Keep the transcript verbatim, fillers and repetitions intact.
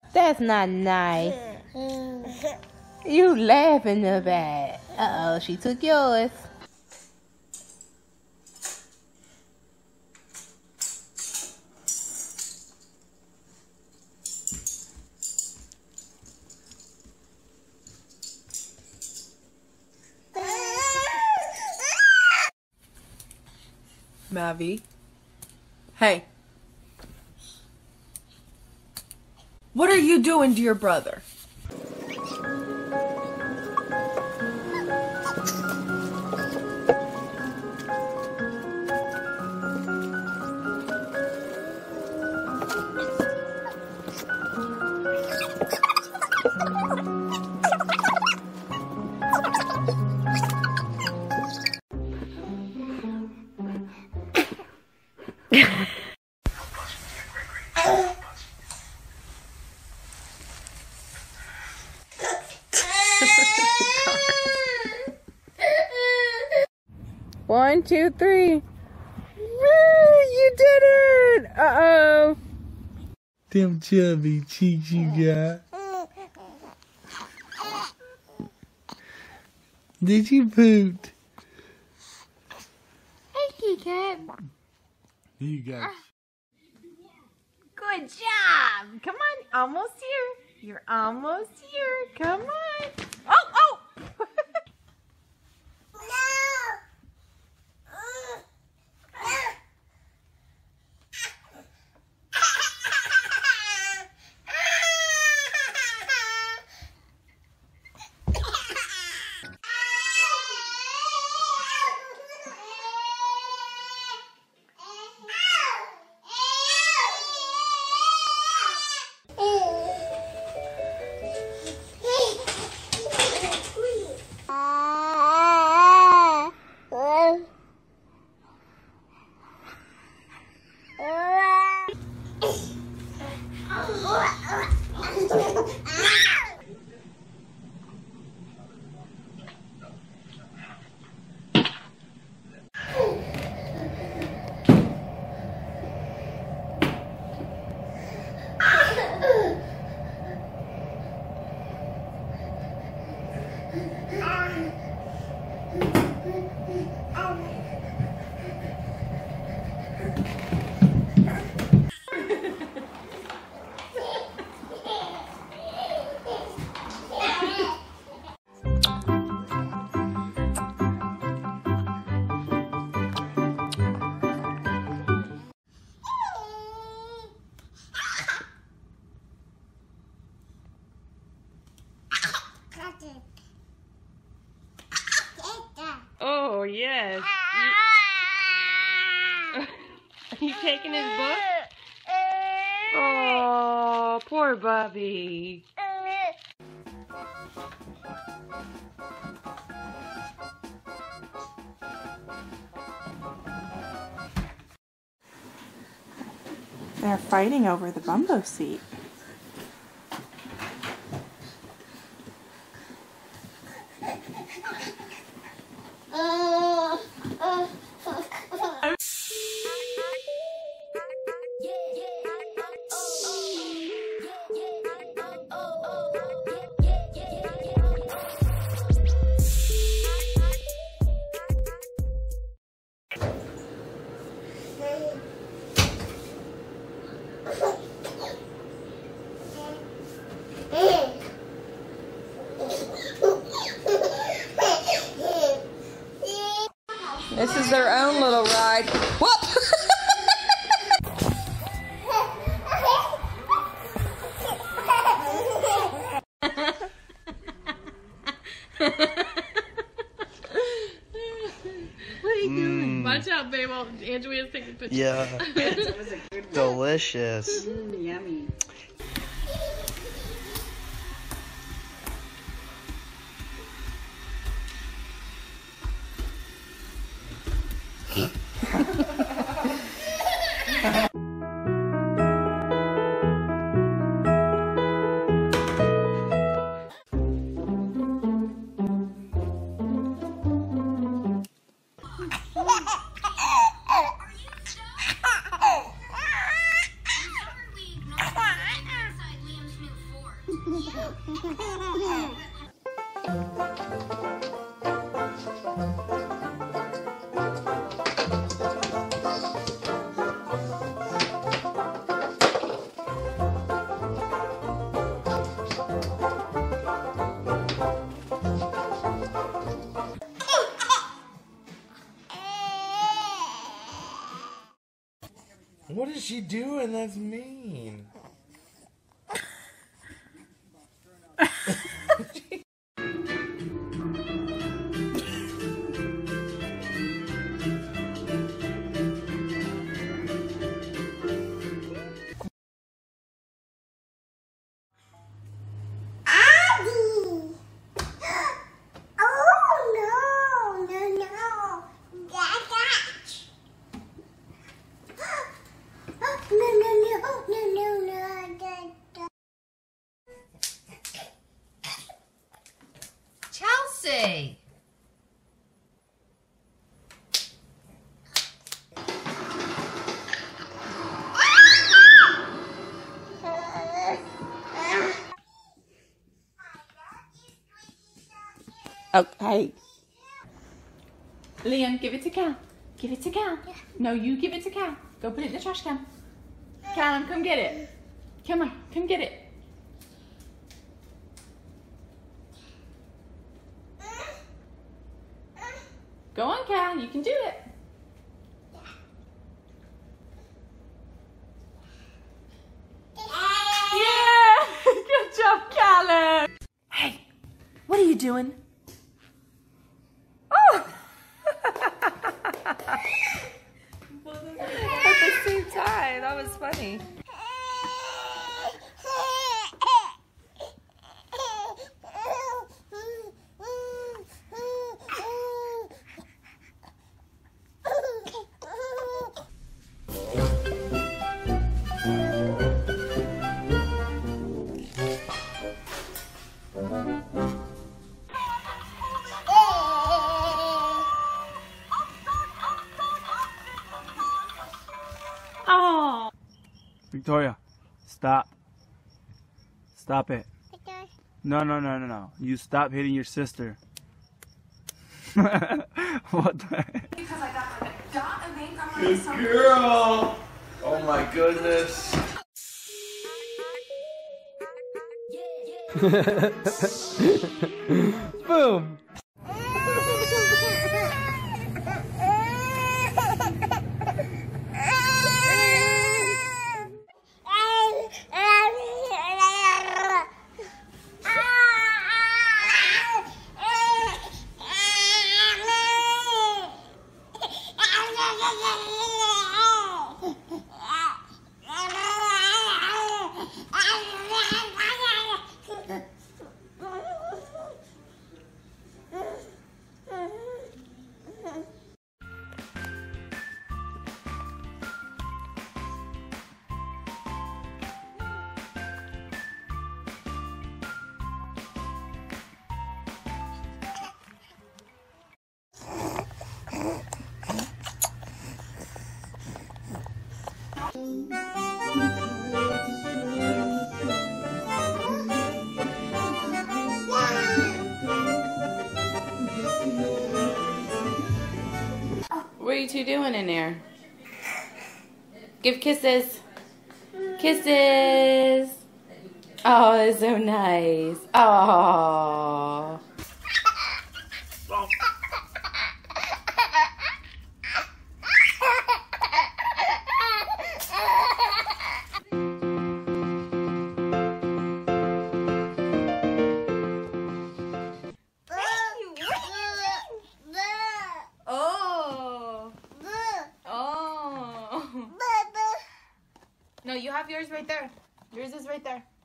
That's not nice. You laughing about it. Uh-oh, she took yours. Mavi. Hey. What are you doing to your brother? One, two, three. Woo, you did it! Uh-oh. Them chubby cheeks you got. Did you poop? Thank you, Cat. You got. Good job. Come on, almost here. You're almost here. Come on. Oh, oh! Oh, yes. You... Are you taking his book? Oh, poor Bubby. They're fighting over the bumbo seat. This is their own little ride. Whoop! What are you doing? Mm. Watch out, babe. While Andrea's taking pictures. Yeah. Delicious. Mm, yummy. What is she doing? That's mean. Chelsea! Okay. Liam, give it to Cal. Give it to Cal. No, you give it to Cal. Go put it in the trash can. Callum, come get it. Come on, come get it. Go on, Cal. You can do it. Yeah! Good job, Callum. Hey, what are you doing? Oh! At the same time, that was funny. Oh. Victoria, stop. Stop it. No, no, no, no, no. You stop hitting your sister. What the heck? Because I got like a dot of ink on my Good girl. Oh my goodness. Boom. What are you two doing in there? Give kisses. Kisses. Oh, that's so nice. Oh. No, you have yours right there. Yours is right there.